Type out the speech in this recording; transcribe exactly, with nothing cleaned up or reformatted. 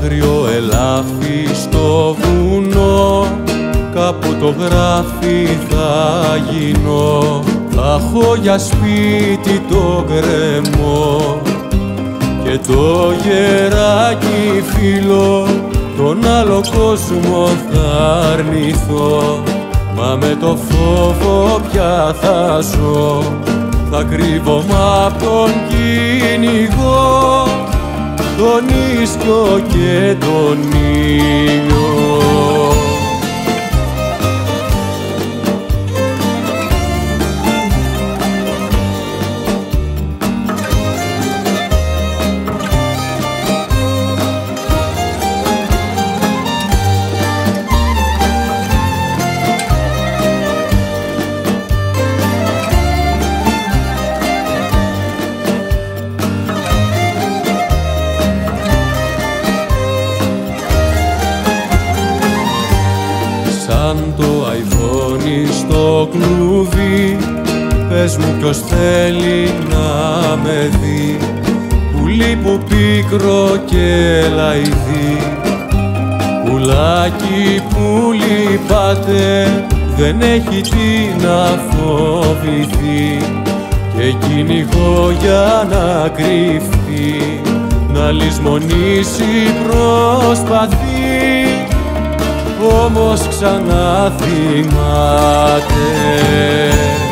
άγριο ελάφι στο βουνό, κάπου το γράφει θα γίνω. Θα έχω για σπίτι το γκρεμό και το γεράκι φίλο, τον άλλο κόσμο θα αρνηθώ. Μα με το φόβο πια θα ζω, θα κρύβομαι απ' τον κυνηγό, τον ίσκιο και τον ήλιο. Σαν το αϊφόνι στο κλουβί, πες μου ποιος θέλει να με δει, πουλί που πίκρο και λαϊδί. Πουλάκι που λυπάται, δεν έχει τι να φοβηθεί, και κυνηγώ για να κρυφτεί, να λησμονήσει προσπαθεί, όμως ξανά θυμάται.